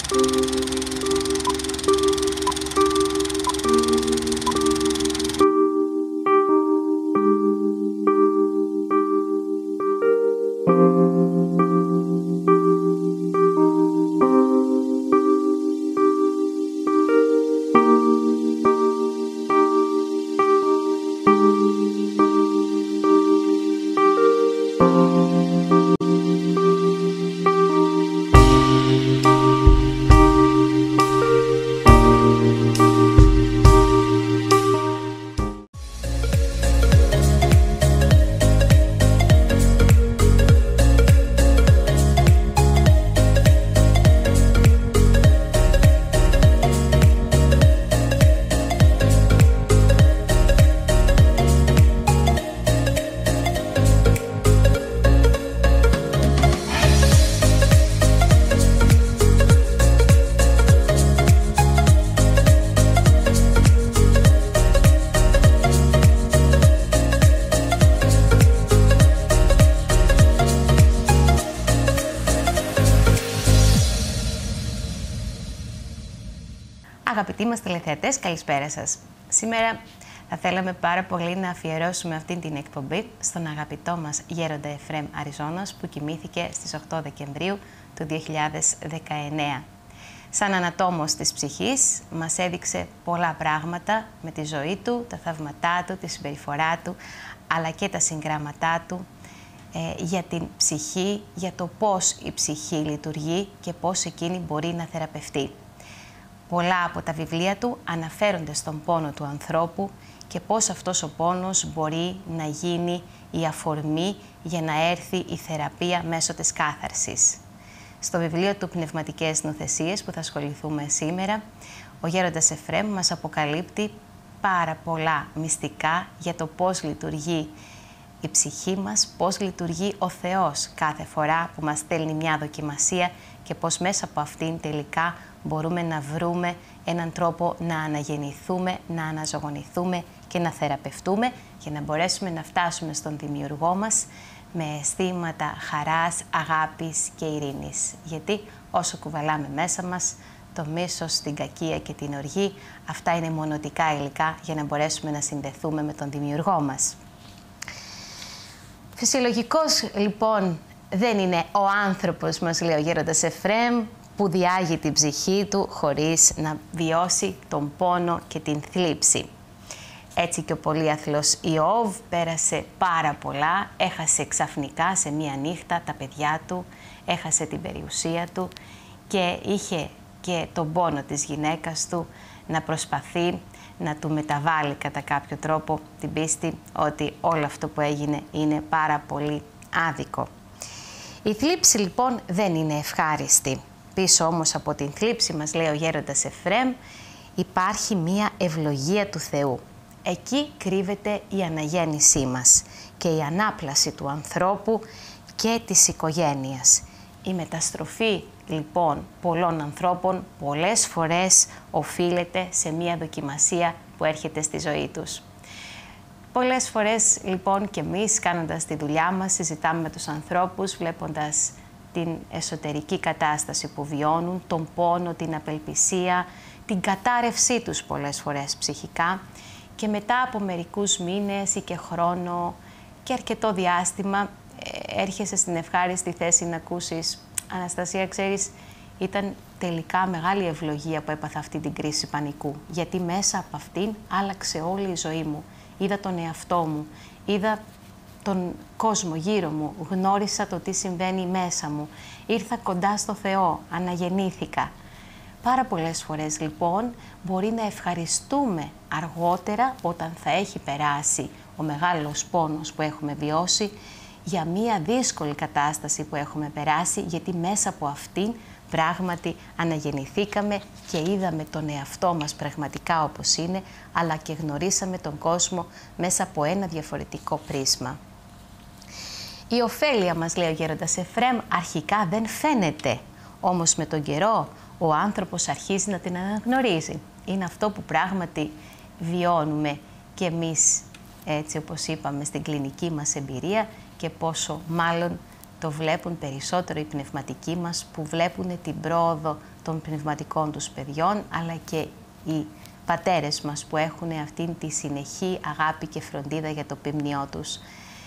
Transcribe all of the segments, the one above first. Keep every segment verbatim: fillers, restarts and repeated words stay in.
Αγαπητοί μας τηλεθεατές, καλησπέρα σας. Σήμερα θα θέλαμε πάρα πολύ να αφιερώσουμε αυτή την εκπομπή στον αγαπητό μας γέροντα Εφραίμ Αριζώνας, που κοιμήθηκε στις οκτώ Δεκεμβρίου του δύο χιλιάδες δεκαεννέα. Σαν ανατόμος της ψυχής μας έδειξε πολλά πράγματα με τη ζωή του, τα θαύματά του, τη συμπεριφορά του, αλλά και τα συγγράμματά του ε, για την ψυχή, για το πώς η ψυχή λειτουργεί και πώς εκείνη μπορεί να θεραπευτεί. Πολλά από τα βιβλία του αναφέρονται στον πόνο του ανθρώπου και πώς αυτός ο πόνος μπορεί να γίνει η αφορμή για να έρθει η θεραπεία μέσω της κάθαρσης. Στο βιβλίο του «Πνευματικές νοθεσίες» που θα ασχοληθούμε σήμερα, ο γέροντας Εφραίμ μας αποκαλύπτει πάρα πολλά μυστικά για το πώς λειτουργεί η ψυχή μας, πώς λειτουργεί ο Θεός κάθε φορά που μας στέλνει μια δοκιμασία και πώς μέσα από αυτήν τελικά μπορούμε να βρούμε έναν τρόπο να αναγεννηθούμε, να αναζωογονηθούμε και να θεραπευτούμε για να μπορέσουμε να φτάσουμε στον Δημιουργό μας με αισθήματα χαράς, αγάπης και ειρήνης. Γιατί όσο κουβαλάμε μέσα μας το μίσος, την κακία και την οργή, αυτά είναι μονοτικά υλικά για να μπορέσουμε να συνδεθούμε με τον Δημιουργό μας. Φυσιολογικός λοιπόν δεν είναι ο άνθρωπος, μας λέει ο γέροντας Εφραίμ, που διάγει την ψυχή του χωρίς να βιώσει τον πόνο και την θλίψη. Έτσι και ο πολύαθλος Ιώβ πέρασε πάρα πολλά, έχασε ξαφνικά σε μία νύχτα τα παιδιά του, έχασε την περιουσία του και είχε και τον πόνο της γυναίκας του να προσπαθεί να του μεταβάλει κατά κάποιο τρόπο την πίστη ότι όλο αυτό που έγινε είναι πάρα πολύ άδικο. Η θλίψη λοιπόν δεν είναι ευχάριστη. Πίσω όμως από την θλίψη, μας λέει ο γέροντας Εφραίμ, υπάρχει μία ευλογία του Θεού. Εκεί κρύβεται η αναγέννησή μας και η ανάπλαση του ανθρώπου και της οικογένειας. Η μεταστροφή λοιπόν πολλών ανθρώπων πολλές φορές οφείλεται σε μία δοκιμασία που έρχεται στη ζωή τους. Πολλές φορές λοιπόν και εμείς κάνοντας τη δουλειά μας συζητάμε με τους ανθρώπους βλέποντας την εσωτερική κατάσταση που βιώνουν, τον πόνο, την απελπισία, την κατάρρευσή τους πολλές φορές ψυχικά και μετά από μερικούς μήνες ή και χρόνο και αρκετό διάστημα έρχεσαι στην ευχάριστη θέση να ακούσεις «Αναστασία, ξέρεις, ήταν τελικά μεγάλη ευλογία που έπαθα αυτή την κρίση πανικού, γιατί μέσα από αυτήν άλλαξε όλη η ζωή μου. Είδα τον εαυτό μου, είδα τον κόσμο γύρω μου, γνώρισα το τι συμβαίνει μέσα μου, ήρθα κοντά στο Θεό, αναγεννήθηκα». Πάρα πολλές φορές λοιπόν μπορεί να ευχαριστούμε αργότερα όταν θα έχει περάσει ο μεγάλος πόνος που έχουμε βιώσει για μία δύσκολη κατάσταση που έχουμε περάσει, γιατί μέσα από αυτήν πράγματι αναγεννηθήκαμε και είδαμε τον εαυτό μας πραγματικά όπως είναι, αλλά και γνωρίσαμε τον κόσμο μέσα από ένα διαφορετικό πρίσμα. Η ωφέλεια, μας λέει ο γέροντας Εφραίμ, αρχικά δεν φαίνεται, όμως με τον καιρό ο άνθρωπος αρχίζει να την αναγνωρίζει. Είναι αυτό που πράγματι βιώνουμε και εμείς, έτσι όπως είπαμε, στην κλινική μας εμπειρία και πόσο μάλλον το βλέπουν περισσότερο οι πνευματικοί μας, που βλέπουν την πρόοδο των πνευματικών τους παιδιών, αλλά και οι πατέρες μας που έχουν αυτήν τη συνεχή αγάπη και φροντίδα για το πίμνιό τους.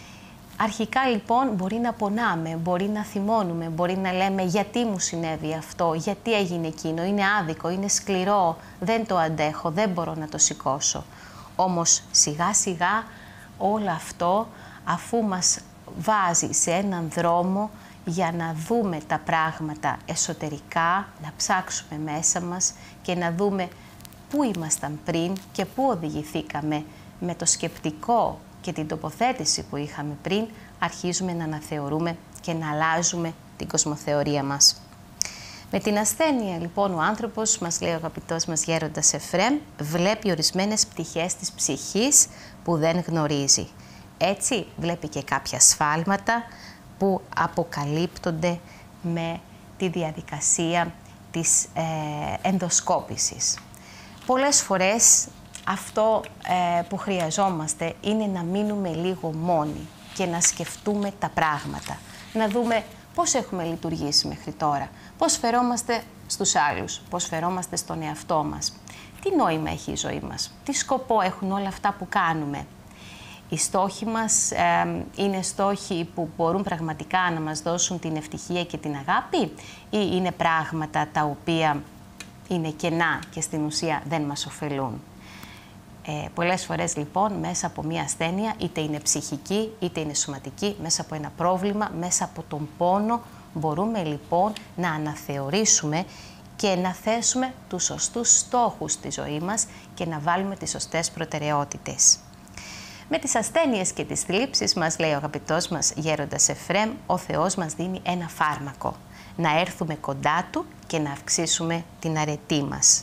Αρχικά λοιπόν μπορεί να πονάμε, μπορεί να θυμώνουμε, μπορεί να λέμε γιατί μου συνέβη αυτό, γιατί έγινε εκείνο, είναι άδικο, είναι σκληρό, δεν το αντέχω, δεν μπορώ να το σηκώσω. Όμως σιγά σιγά όλο αυτό, αφού μας βάζει σε έναν δρόμο για να δούμε τα πράγματα εσωτερικά, να ψάξουμε μέσα μας και να δούμε πού ήμασταν πριν και πού οδηγηθήκαμε με το σκεπτικό και την τοποθέτηση που είχαμε πριν, αρχίζουμε να αναθεωρούμε και να αλλάζουμε την κοσμοθεωρία μας. Με την ασθένεια λοιπόν ο άνθρωπος, μας λέει ο αγαπητός μας γέροντας Εφραίμ, βλέπει ορισμένες πτυχές της ψυχής που δεν γνωρίζει. Έτσι βλέπει και κάποια σφάλματα που αποκαλύπτονται με τη διαδικασία της ε, ενδοσκόπησης. Πολλές φορές αυτό ε, που χρειαζόμαστε είναι να μείνουμε λίγο μόνοι και να σκεφτούμε τα πράγματα. Να δούμε πώς έχουμε λειτουργήσει μέχρι τώρα, πώς φερόμαστε στους άλλους, πώς φερόμαστε στον εαυτό μας. Τι νόημα έχει η ζωή μας, τι σκοπό έχουν όλα αυτά που κάνουμε. Οι στόχοι μας ε, είναι στόχοι που μπορούν πραγματικά να μας δώσουν την ευτυχία και την αγάπη, ή είναι πράγματα τα οποία είναι κενά και στην ουσία δεν μας ωφελούν. Ε, πολλές φορές λοιπόν μέσα από μια ασθένεια, είτε είναι ψυχική είτε είναι σωματική, μέσα από ένα πρόβλημα, μέσα από τον πόνο, μπορούμε λοιπόν να αναθεωρήσουμε και να θέσουμε τους σωστούς στόχους στη ζωή μας και να βάλουμε τις σωστές προτεραιότητες. Με τις ασθένειες και τις θλίψεις, μας λέει ο αγαπητός μας γέροντας Εφραίμ, ο Θεός μας δίνει ένα φάρμακο. Να έρθουμε κοντά Του και να αυξήσουμε την αρετή μας.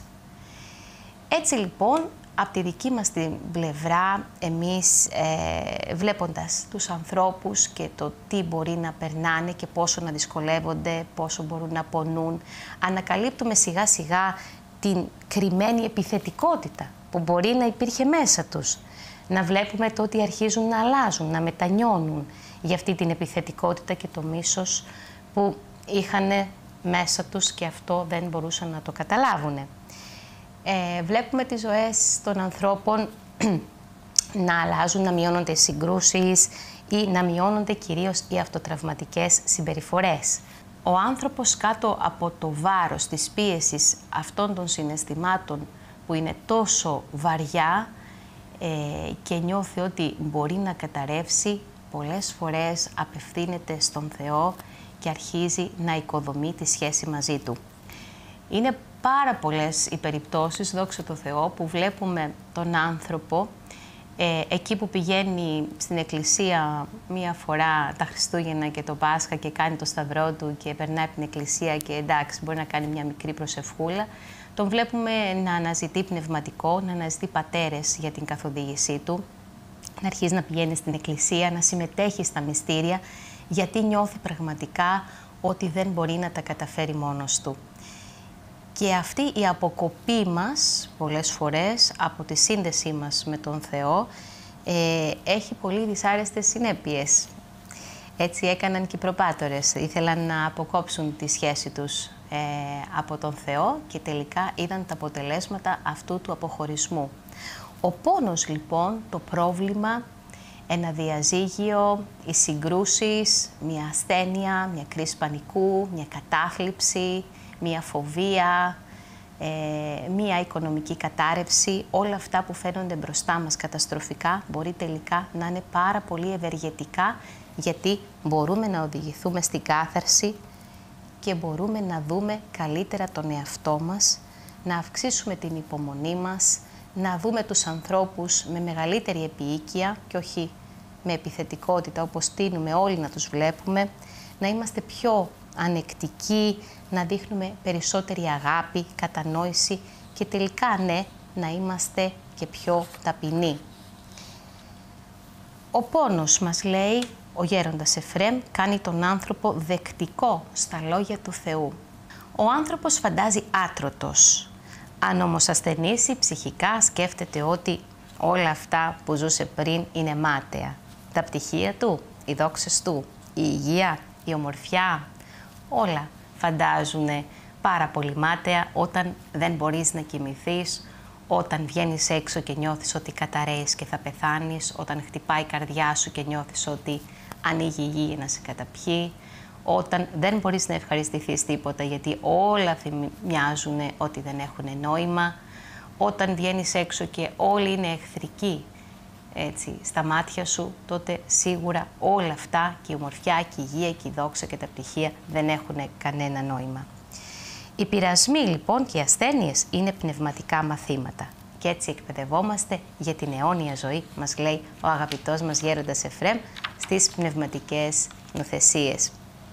Έτσι λοιπόν, από τη δική μας την πλευρά, εμείς ε, βλέποντας τους ανθρώπους και το τι μπορεί να περνάνε και πόσο να δυσκολεύονται, πόσο μπορούν να πονούν, ανακαλύπτουμε σιγά σιγά την κρυμμένη επιθετικότητα που μπορεί να υπήρχε μέσα τους. Να βλέπουμε το ότι αρχίζουν να αλλάζουν, να μετανιώνουν για αυτή την επιθετικότητα και το μίσος που είχαν μέσα τους και αυτό δεν μπορούσαν να το καταλάβουν. Ε, βλέπουμε τις ζωές των ανθρώπων να αλλάζουν, να μειώνονται οι συγκρούσεις ή να μειώνονται κυρίως οι αυτοτραυματικές συμπεριφορές. Ο άνθρωπος κάτω από το βάρος της πίεσης αυτών των συναισθημάτων που είναι τόσο βαριά ε, και νιώθει ότι μπορεί να καταρρεύσει, πολλές φορές απευθύνεται στον Θεό και αρχίζει να οικοδομεί τη σχέση μαζί Του. Είναι πάρα πολλές οι περιπτώσεις, δόξα τω Θεώ, που βλέπουμε τον άνθρωπο ε, εκεί που πηγαίνει στην εκκλησία μία φορά τα Χριστούγεννα και το Πάσχα και κάνει το σταυρό του και περνάει από την εκκλησία και εντάξει μπορεί να κάνει μια μικρή προσευχούλα. Τον βλέπουμε να αναζητεί πνευματικό, να αναζητεί πατέρες για την καθοδήγησή του, να αρχίζει να πηγαίνει στην εκκλησία, να συμμετέχει στα μυστήρια, γιατί νιώθει πραγματικά ότι δεν μπορεί να τα καταφέρει μόνος του. Και αυτή η αποκοπή μας, πολλές φορές, από τη σύνδεσή μας με τον Θεό, ε, έχει πολύ δυσάρεστες συνέπειες. Έτσι έκαναν και οι προπάτορες. Ήθελαν να αποκόψουν τη σχέση τους ε, από τον Θεό και τελικά είδαν τα αποτελέσματα αυτού του αποχωρισμού. Ο πόνος, λοιπόν, το πρόβλημα, ένα διαζύγιο, οι συγκρούσεις, μια ασθένεια, μια κρίση πανικού, μια κατάθλιψη, μια φοβία, ε, μια οικονομική κατάρρευση, όλα αυτά που φαίνονται μπροστά μας καταστροφικά μπορεί τελικά να είναι πάρα πολύ ευεργετικά, γιατί μπορούμε να οδηγηθούμε στην κάθαρση και μπορούμε να δούμε καλύτερα τον εαυτό μας, να αυξήσουμε την υπομονή μας, να δούμε τους ανθρώπους με μεγαλύτερη επίοικια και όχι με επιθετικότητα όπως τείνουμε όλοι να τους βλέπουμε, να είμαστε πιο ανεκτικοί, να δείχνουμε περισσότερη αγάπη, κατανόηση και τελικά ναι, να είμαστε και πιο ταπεινοί. Ο πόνος, μας λέει ο γέροντας Εφραίμ, κάνει τον άνθρωπο δεκτικό στα λόγια του Θεού. Ο άνθρωπος φαντάζει άτρωτος. Αν όμως ασθενήσει ψυχικά, σκέφτεται ότι όλα αυτά που ζούσε πριν είναι μάταια. Τα πτυχία του, οι δόξες του, η υγεία, η ομορφιά, όλα φαντάζουν πάρα πολύ μάταια όταν δεν μπορείς να κοιμηθείς, όταν βγαίνεις έξω και νιώθεις ότι καταραίεις και θα πεθάνεις, όταν χτυπάει η καρδιά σου και νιώθεις ότι ανοίγει η γη να σε καταπιεί, όταν δεν μπορείς να ευχαριστηθείς τίποτα γιατί όλα μοιάζουν ότι δεν έχουν νόημα, όταν βγαίνεις έξω και όλοι είναι εχθρικοί έτσι, στα μάτια σου, τότε σίγουρα όλα αυτά και η ομορφιά και η υγεία και η δόξα και τα πτυχία δεν έχουν κανένα νόημα. Οι πειρασμοί λοιπόν και οι ασθένειες είναι πνευματικά μαθήματα και έτσι εκπαιδευόμαστε για την αιώνια ζωή, μας λέει ο αγαπητός μας γέροντας Εφραίμ στις πνευματικές νοθεσίες.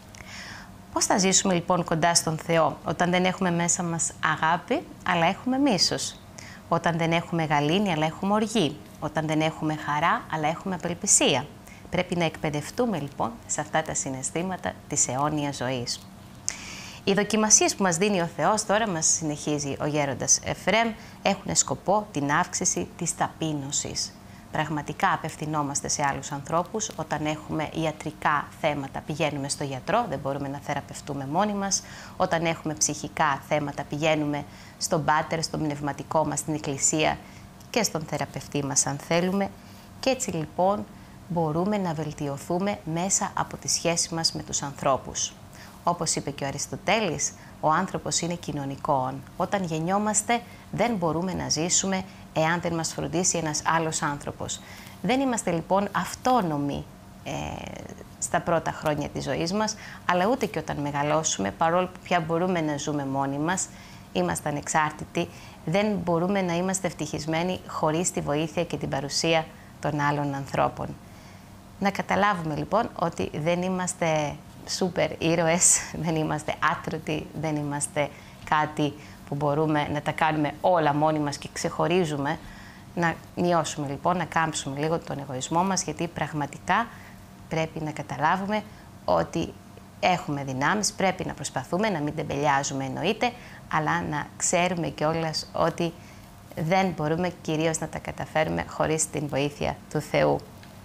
Πώς θα ζήσουμε λοιπόν κοντά στον Θεό όταν δεν έχουμε μέσα μας αγάπη αλλά έχουμε μίσος, όταν δεν έχουμε γαλήνη αλλά έχουμε οργή, όταν δεν έχουμε χαρά αλλά έχουμε απελπισία? Πρέπει να εκπαιδευτούμε λοιπόν σε αυτά τα συναισθήματα της αιώνιας ζωής. Οι δοκιμασίες που μας δίνει ο Θεός, τώρα μας συνεχίζει ο γέροντας Εφραίμ, έχουν σκοπό την αύξηση της ταπείνωσης. Πραγματικά απευθυνόμαστε σε άλλους ανθρώπους όταν έχουμε ιατρικά θέματα. Πηγαίνουμε στο γιατρό, δεν μπορούμε να θεραπευτούμε μόνοι μας. Όταν έχουμε ψυχικά θέματα πηγαίνουμε στον πάτερ, στον πνευματικό μας, στην εκκλησία και στον θεραπευτή μας αν θέλουμε. Και έτσι λοιπόν μπορούμε να βελτιωθούμε μέσα από τη σχέση μας με τους ανθρώπους. Όπως είπε και ο Αριστοτέλης, ο άνθρωπος είναι κοινωνικόν. Όταν γεννιόμαστε δεν μπορούμε να ζήσουμε εάν δεν μας φροντίσει ένας άλλος άνθρωπος. Δεν είμαστε λοιπόν αυτόνομοι ε, στα πρώτα χρόνια της ζωής μας, αλλά ούτε και όταν μεγαλώσουμε, παρόλο που πια μπορούμε να ζούμε μόνοι μας, είμαστε ανεξάρτητοι, δεν μπορούμε να είμαστε ευτυχισμένοι χωρίς τη βοήθεια και την παρουσία των άλλων ανθρώπων. Να καταλάβουμε λοιπόν ότι δεν είμαστε σούπερ ήρωες, δεν είμαστε άτρωτοι, δεν είμαστε κάτι που μπορούμε να τα κάνουμε όλα μόνοι μας και ξεχωρίζουμε. Να μειώσουμε λοιπόν, να κάμψουμε λίγο τον εγωισμό μας, γιατί πραγματικά πρέπει να καταλάβουμε ότι έχουμε δυνάμεις, πρέπει να προσπαθούμε, να μην τεμπελιάζουμε εννοείται, αλλά να ξέρουμε κιόλας ότι δεν μπορούμε κυρίως να τα καταφέρουμε χωρίς την βοήθεια του Θεού.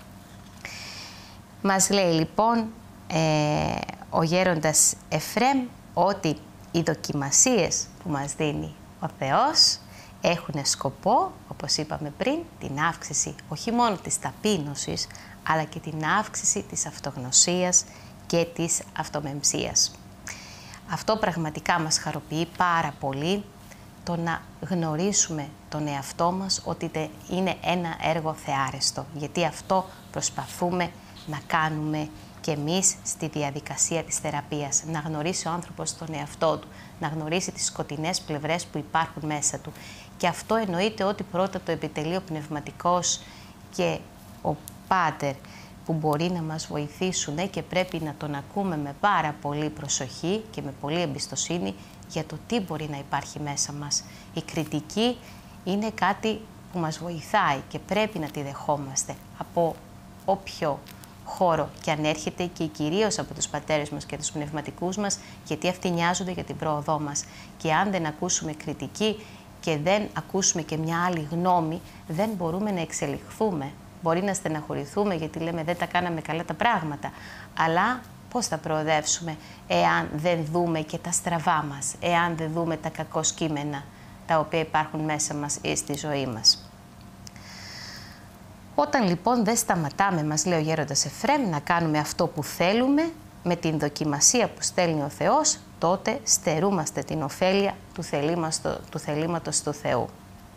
Μας λέει λοιπόν ε, ο γέροντας Εφραίμ ότι οι δοκιμασίες που μας δίνει ο Θεός έχουν σκοπό, όπως είπαμε πριν, την αύξηση όχι μόνο της ταπείνωσης, αλλά και την αύξηση της αυτογνωσίας και της αυτομεμψίας. Αυτό πραγματικά μας χαροποιεί πάρα πολύ, το να γνωρίσουμε τον εαυτό μας ότι είναι ένα έργο θεάρεστο, γιατί αυτό προσπαθούμε να κάνουμε και εμείς στη διαδικασία της θεραπείας. Να γνωρίσει ο άνθρωπος τον εαυτό του, να γνωρίσει τις σκοτεινές πλευρές που υπάρχουν μέσα του. Και αυτό εννοείται ότι πρώτα το επιτελείο πνευματικός και ο Πάτερ που μπορεί να μας βοηθήσουν και πρέπει να τον ακούμε με πάρα πολύ προσοχή και με πολύ εμπιστοσύνη για το τι μπορεί να υπάρχει μέσα μας. Η κριτική είναι κάτι που μας βοηθάει και πρέπει να τη δεχόμαστε από όποιο χώρο και αν έρχεται, και κυρίως από τους πατέρες μας και τους πνευματικούς μας, γιατί αυτοί νοιάζονται για την πρόοδό μας. Και αν δεν ακούσουμε κριτική και δεν ακούσουμε και μια άλλη γνώμη, δεν μπορούμε να εξελιχθούμε. Μπορεί να στεναχωρηθούμε γιατί λέμε δεν τα κάναμε καλά τα πράγματα, αλλά πώς θα προοδεύσουμε εάν δεν δούμε και τα στραβά μας, εάν δεν δούμε τα κακό κείμενα τα οποία υπάρχουν μέσα μας ή στη ζωή μας. Όταν λοιπόν δεν σταματάμε, μας λέει ο γέροντας Εφραίμ, να κάνουμε αυτό που θέλουμε με την δοκιμασία που στέλνει ο Θεός, τότε στερούμαστε την ωφέλεια του, του θελήματος του Θεού.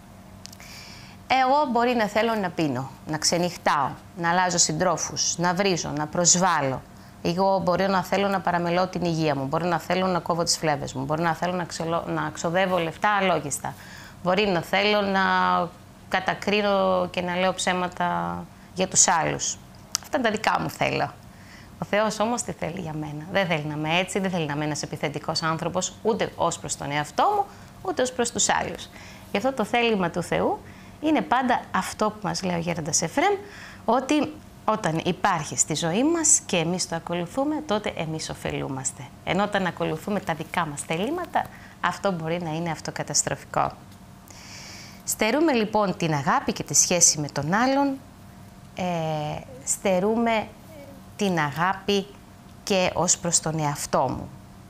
Εγώ μπορεί να θέλω να πίνω, να ξενυχτάω, να αλλάζω συντρόφους, να βρίζω, να προσβάλλω. Εγώ μπορεί να θέλω να παραμελώ την υγεία μου, μπορεί να θέλω να κόβω τις φλέβες μου, μπορεί να θέλω να, ξελο... να ξοδεύω λεφτά αλόγιστα, μπορεί να θέλω να κατακρίνω και να λέω ψέματα για τους άλλους. Αυτά είναι τα δικά μου θέλω. Ο Θεός όμως τι θέλει για μένα? Δεν θέλει να είμαι έτσι, δεν θέλει να είμαι ένας επιθετικός άνθρωπος, ούτε ως προς τον εαυτό μου, ούτε ως προς τους άλλους. Γι' αυτό το θέλημα του Θεού είναι πάντα αυτό που μας λέει ο γέροντας Εφραίμ, ότι όταν υπάρχει στη ζωή μας και εμείς το ακολουθούμε, τότε εμείς ωφελούμαστε. Ενώ όταν ακολουθούμε τα δικά μας θελήματα, αυτό μπορεί να είναι αυτοκαταστροφικό. Στερούμε λοιπόν την αγάπη και τη σχέση με τον άλλον, ε, στερούμε την αγάπη και ως προς τον εαυτό μου.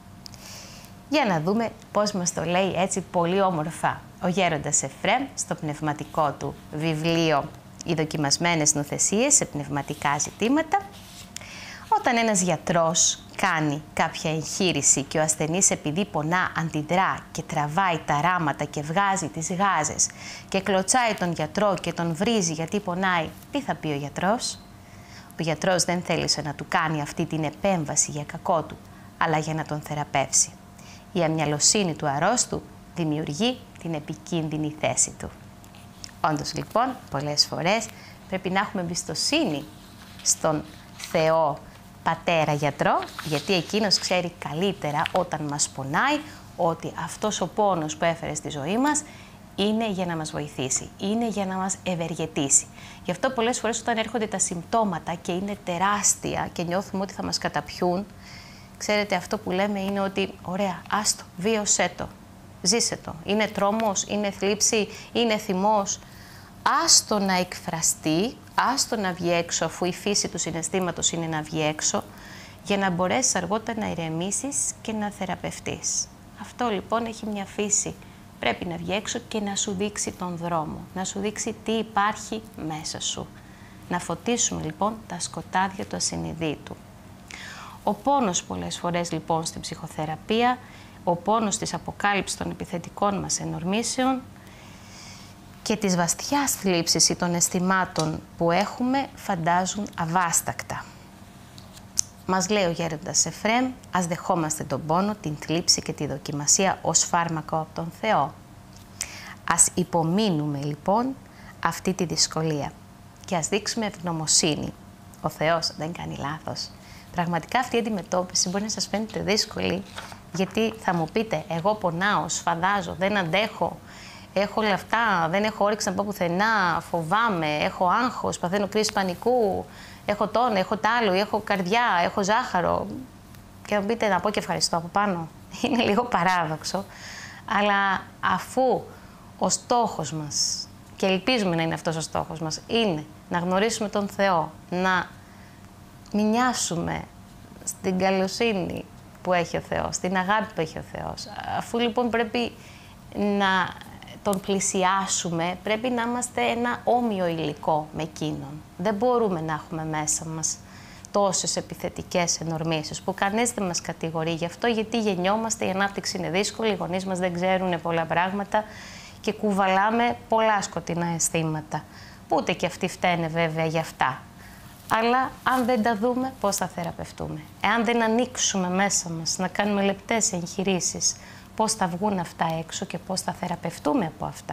Για να δούμε πώς μας το λέει έτσι πολύ όμορφα ο γέροντας Εφραίμ στο πνευματικό του βιβλίο «Οι δοκιμασμένες νουθεσίες σε πνευματικά ζητήματα». Όταν ένας γιατρός κάνει κάποια εγχείρηση και ο ασθενής επειδή πονά αντιδρά και τραβάει τα ράματα και βγάζει τις γάζες και κλωτσάει τον γιατρό και τον βρίζει γιατί πονάει, τι θα πει ο γιατρός? Ο γιατρός δεν θέλησε να του κάνει αυτή την επέμβαση για κακό του, αλλά για να τον θεραπεύσει. Η αμυαλοσύνη του αρρώστου δημιουργεί την επικίνδυνη θέση του. Όντως λοιπόν, πολλές φορές πρέπει να έχουμε εμπιστοσύνη στον Θεό Πατέρα Γιατρό, γιατί εκείνος ξέρει καλύτερα όταν μας πονάει ότι αυτός ο πόνος που έφερε στη ζωή μας είναι για να μας βοηθήσει, είναι για να μας ευεργετήσει. Γι' αυτό πολλές φορές όταν έρχονται τα συμπτώματα και είναι τεράστια και νιώθουμε ότι θα μας καταπιούν, ξέρετε, αυτό που λέμε είναι ότι ωραία, άστο, βίωσέ το, ζήσε το. Είναι τρόμος, είναι θλίψη, είναι θυμός. Άστο να εκφραστεί, άστο να βγει έξω, αφού η φύση του συναισθήματος είναι να βγει έξω, για να μπορέσεις αργότερα να ηρεμήσεις και να θεραπευτείς. Αυτό λοιπόν έχει μια φύση. Πρέπει να βγει έξω και να σου δείξει τον δρόμο, να σου δείξει τι υπάρχει μέσα σου. Να φωτίσουμε λοιπόν τα σκοτάδια του ασυνειδήτου. Ο πόνος πολλές φορές λοιπόν στην ψυχοθεραπεία, ο πόνος της αποκάλυψης των επιθετικών μας ενορμήσεων και της βαστιάς θλίψης ή των αισθημάτων που έχουμε φαντάζουν αβάστακτα. Μας λέει ο γέροντας Εφραίμ, ας δεχόμαστε τον πόνο, την θλίψη και τη δοκιμασία ως φάρμακο από τον Θεό. Ας υπομείνουμε λοιπόν αυτή τη δυσκολία και ας δείξουμε ευγνωμοσύνη. Ο Θεός δεν κάνει λάθος. Πραγματικά αυτή η αντιμετώπιση μπορεί να σας φαίνεται δύσκολη, γιατί θα μου πείτε, εγώ πονάω, σφαδάζω, δεν αντέχω, έχω όλα αυτά, δεν έχω όρεξη να πάω πουθενά, φοβάμαι, έχω άγχος, παθαίνω κρίση πανικού, έχω τόνο, έχω τ' άλλο, έχω καρδιά, έχω ζάχαρο. Και θα μου πείτε να πω και ευχαριστώ από πάνω. Είναι λίγο παράδοξο, αλλά αφού ο στόχος μας, και ελπίζουμε να είναι αυτός ο στόχος μας, είναι να γνωρίσουμε τον Θεό, να μοιάσουμε στην καλοσύνη που έχει ο Θεός, στην αγάπη που έχει ο Θεός. Αφού λοιπόν πρέπει να τον πλησιάσουμε, πρέπει να είμαστε ένα όμοιο υλικό με εκείνον. Δεν μπορούμε να έχουμε μέσα μας τόσες επιθετικές ενορμήσεις που κανείς δεν μας κατηγορεί γι' αυτό, γιατί γεννιόμαστε, η ανάπτυξη είναι δύσκολη, οι γονείς μας δεν ξέρουν πολλά πράγματα και κουβαλάμε πολλά σκοτεινά αισθήματα. Ούτε και αυτοί φταίνε βέβαια γι' αυτά. Αλλά αν δεν τα δούμε, πώς θα θεραπευτούμε? Εάν δεν ανοίξουμε μέσα μας, να κάνουμε λεπτές εγχειρήσεις, πώς θα βγουν αυτά έξω και πώς θα θεραπευτούμε από αυτά.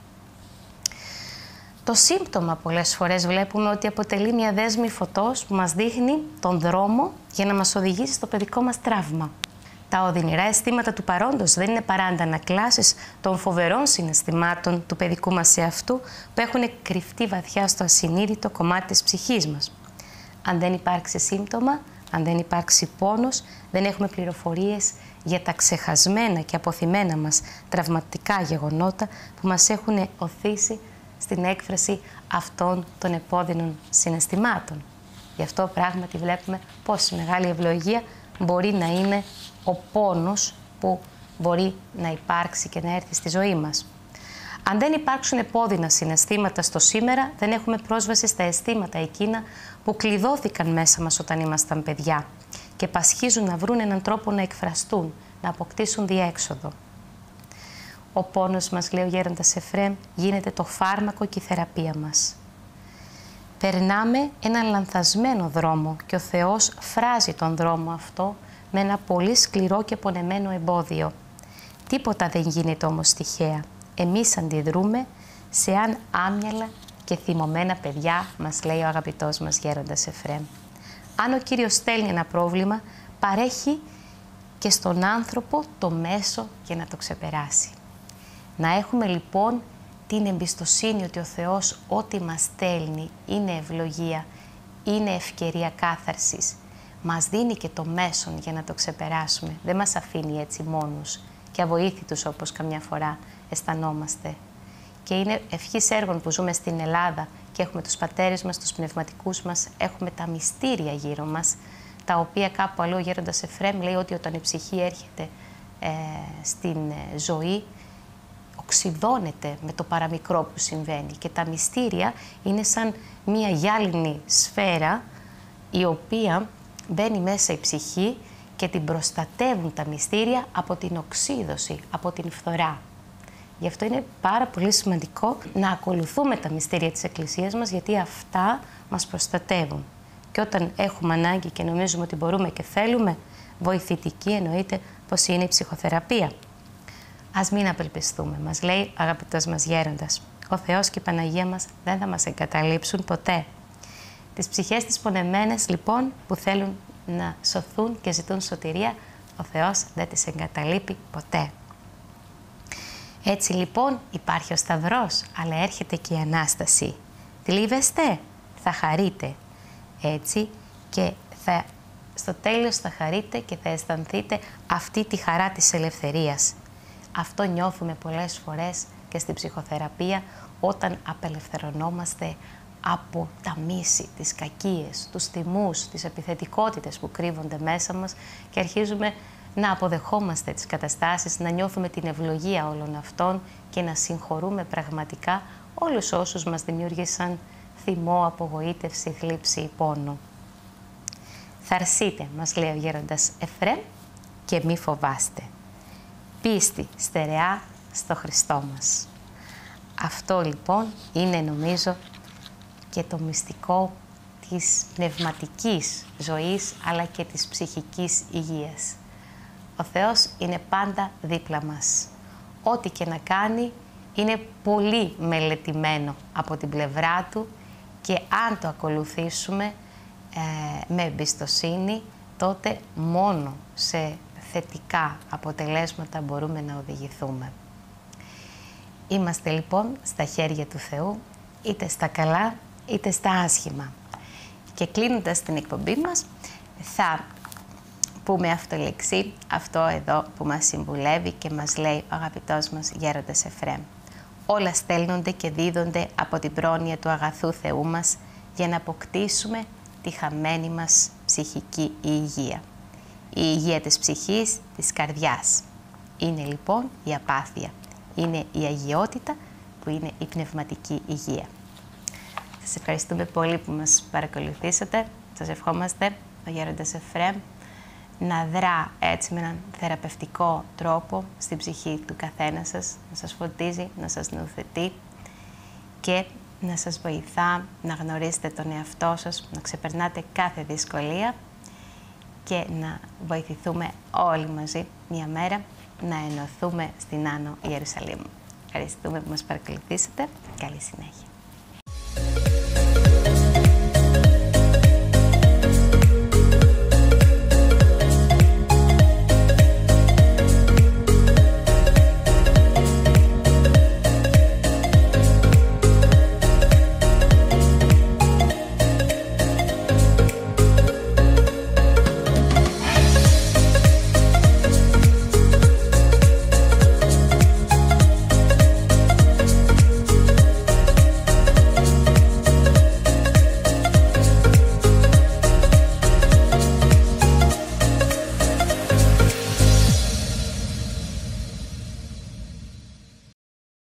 Το σύμπτωμα πολλές φορές βλέπουμε ότι αποτελεί μια δέσμη φωτός που μας δείχνει τον δρόμο για να μας οδηγήσει στο παιδικό μας τραύμα. Τα οδυνηρά αισθήματα του παρόντος δεν είναι παρά αντανακλάσεις των φοβερών συναισθημάτων του παιδικού μας εαυτού που έχουν κρυφτεί βαθιά στο ασυνείδητο κομμάτι της ψυχής μας. Αν δεν υπάρξει σύμπτωμα, αν δεν υπάρξει πόνος, δεν έχουμε πληροφορίες για τα ξεχασμένα και αποθυμένα μας τραυματικά γεγονότα που μας έχουν οθήσει στην έκφραση αυτών των επώδυνων συναισθημάτων. Γι' αυτό πράγματι βλέπουμε πόση μεγάλη ευλογία μπορεί να είναι ο πόνος που μπορεί να υπάρξει και να έρθει στη ζωή μας. Αν δεν υπάρξουν επώδυνα συναισθήματα στο σήμερα, δεν έχουμε πρόσβαση στα αισθήματα εκείνα που κλειδώθηκαν μέσα μας όταν ήμασταν παιδιά και πασχίζουν να βρουν έναν τρόπο να εκφραστούν, να αποκτήσουν διέξοδο. Ο πόνος μας, λέει ο γέροντας Εφραίμ, γίνεται το φάρμακο και η θεραπεία μας. Περνάμε έναν λανθασμένο δρόμο και ο Θεός φράζει τον δρόμο αυτό με ένα πολύ σκληρό και πονεμένο εμπόδιο. Τίποτα δεν γίνεται όμως τυχαία. Εμείς αντιδρούμε σε αν άμυαλα και θυμωμένα παιδιά, μας λέει ο αγαπητός μας γέροντας Εφραίμ. Αν ο Κύριος στέλνει ένα πρόβλημα, παρέχει και στον άνθρωπο το μέσο για να το ξεπεράσει. Να έχουμε λοιπόν την εμπιστοσύνη ότι ο Θεός ό,τι μας στέλνει είναι ευλογία, είναι ευκαιρία κάθαρσης. Μας δίνει και το μέσον για να το ξεπεράσουμε. Δεν μας αφήνει έτσι μόνους και αβοήθητους όπως καμιά φορά αισθανόμαστε. Και είναι ευχής έργων που ζούμε στην Ελλάδα και έχουμε τους πατέρες μας, τους πνευματικούς μας, έχουμε τα μυστήρια γύρω μας, τα οποία κάπου αλλού ο γέροντας Εφραίμ λέει ότι όταν η ψυχή έρχεται ε, στην ζωή, οξυδώνεται με το παραμικρό που συμβαίνει και τα μυστήρια είναι σαν μία γυάλινη σφαίρα η οποία μπαίνει μέσα η ψυχή και την προστατεύουν τα μυστήρια από την οξύδωση, από την φθορά. Γι' αυτό είναι πάρα πολύ σημαντικό να ακολουθούμε τα μυστήρια της Εκκλησίας μας, γιατί αυτά μας προστατεύουν. Και όταν έχουμε ανάγκη και νομίζουμε ότι μπορούμε και θέλουμε, βοηθητική εννοείται πως είναι η ψυχοθεραπεία. Ας μην απελπιστούμε. Μας λέει ο αγαπητός μας γέροντας, ο Θεός και η Παναγία μας δεν θα μας εγκαταλείψουν ποτέ. Τις ψυχές τις πονεμένες λοιπόν που θέλουν να σωθούν και ζητούν σωτηρία, ο Θεός δεν τις εγκαταλείπει ποτέ. Έτσι λοιπόν υπάρχει ο Σταυρός, αλλά έρχεται και η Ανάσταση. Θλίβεστε, θα χαρείτε. Έτσι και θα, στο τέλος θα χαρείτε και θα αισθανθείτε αυτή τη χαρά της ελευθερίας. Αυτό νιώθουμε πολλές φορές και στην ψυχοθεραπεία όταν απελευθερωνόμαστε από τα μίση, τις κακίες, τους θυμούς, τις επιθετικότητες που κρύβονται μέσα μας και αρχίζουμε να αποδεχόμαστε τις καταστάσεις, να νιώθουμε την ευλογία όλων αυτών και να συγχωρούμε πραγματικά όλους όσους μας δημιούργησαν θυμό, απογοήτευση, θλίψη ή πόνο. Θαρσείτε, μας λέει ο γέροντας Εφραίμ, και μη φοβάστε. Πίστη στερεά στο Χριστό μας. Αυτό λοιπόν είναι νομίζω και το μυστικό της πνευματικής ζωής αλλά και της ψυχικής υγείας. Ο Θεός είναι πάντα δίπλα μας. Ό,τι και να κάνει είναι πολύ μελετημένο από την πλευρά Του και αν το ακολουθήσουμε ε, με εμπιστοσύνη, τότε μόνο σε θετικά αποτελέσματα μπορούμε να οδηγηθούμε. Είμαστε λοιπόν στα χέρια του Θεού, είτε στα καλά είτε στα άσχημα. Και κλείνοντας την εκπομπή μας, θα πούμε αυτολεξή αυτό εδώ που μας συμβουλεύει και μας λέει ο αγαπητός μας γέροντας Εφραίμ. Όλα στέλνονται και δίδονται από την πρόνοια του αγαθού Θεού μας για να αποκτήσουμε τη χαμένη μας ψυχική υγεία. Η υγεία της ψυχής, της καρδιάς. Είναι λοιπόν η απάθεια. Είναι η αγιότητα που είναι η πνευματική υγεία. Σας ευχαριστούμε πολύ που μας παρακολουθήσατε. Σας ευχόμαστε ο γέροντας Εφραίμ να δρά έτσι με έναν θεραπευτικό τρόπο στην ψυχή του καθένα σας, να σας φωτίζει, να σας νοθετεί και να σας βοηθά να γνωρίσετε τον εαυτό σας, να ξεπερνάτε κάθε δυσκολία και να βοηθηθούμε όλοι μαζί μια μέρα να ενωθούμε στην Άνω Ιερουσαλήμ. Ευχαριστούμε που μας παρακολουθήσατε. Καλή συνέχεια.